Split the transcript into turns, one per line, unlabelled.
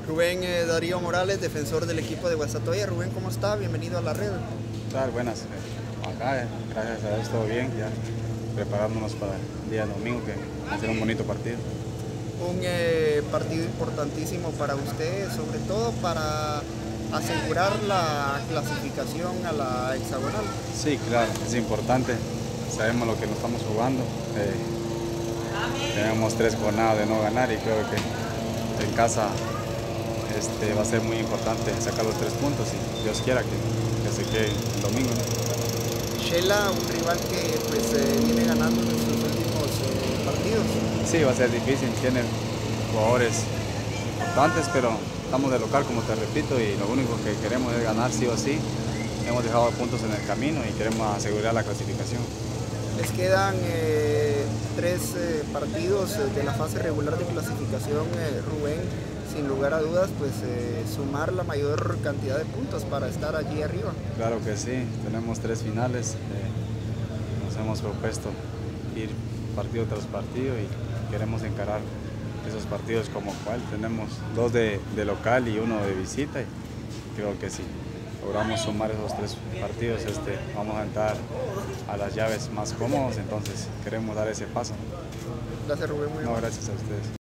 Rubén Darío Morales, defensor del equipo de Guastatoya. Rubén, ¿cómo está? Bienvenido a la red.
¿Qué tal? Buenas. Acá, gracias a Dios, todo bien, ya preparándonos para el día domingo, que va a ser un bonito partido.
Un partido importantísimo para usted, sobre todo para asegurar la clasificación a la hexagonal.
Sí, claro, es importante. Sabemos lo que nos estamos jugando. Tenemos 3 jornadas de no ganar y creo que en casa va a ser muy importante sacar los 3 puntos y Dios quiera que se quede el domingo, ¿no?
Shela, un rival que viene ganando en sus últimos partidos.
Sí, va a ser difícil, tiene jugadores importantes, pero estamos de local, como te repito, y lo único que queremos es ganar sí o sí. Hemos dejado puntos en el camino y queremos asegurar la clasificación.
Les quedan 3 partidos de la fase regular de clasificación, Rubén. Sin lugar a dudas, sumar la mayor cantidad de puntos para estar allí arriba.
Claro que sí, tenemos 3 finales, nos hemos propuesto ir partido tras partido y queremos encarar esos partidos como cual. Tenemos 2 de local y 1 de visita y creo que si logramos sumar esos 3 partidos, vamos a entrar a las llaves más cómodas, entonces queremos dar ese paso.
Gracias, Rubén.
No, gracias a ustedes.